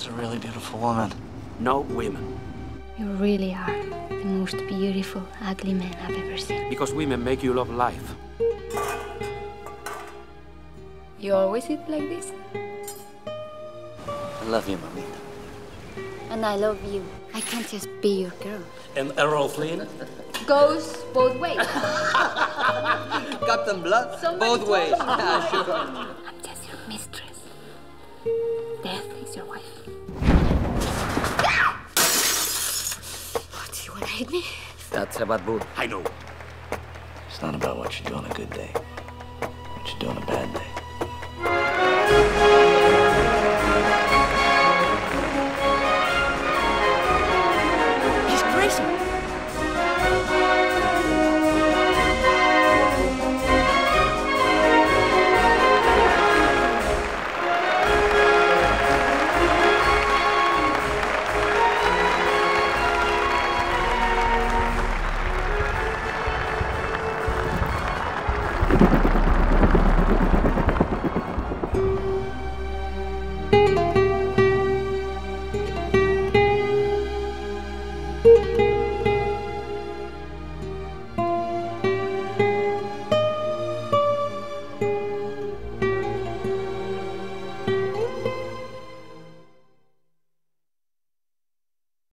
That's a really beautiful woman. No women. You really are the most beautiful, ugly man I've ever seen. Because women make you love life. You always eat like this? I love you, Mamita. And I love you. I can't just be your girl. And Errol Flynn? Goes both ways. Captain Blood, both ways. Yeah, sure. I'm just your mistress. Death is your wife. What, do you want to hit me? That's a bad boot. I know. It's not about what you do on a good day. What you do on a bad day.